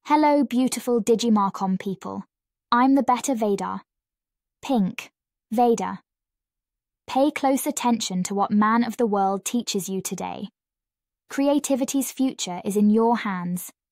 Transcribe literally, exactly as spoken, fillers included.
Hello, beautiful Digimarcom people. I'm the better Veda. Pink, Veda. Pay close attention to what Man of the World teaches you today. Creativity's future is in your hands.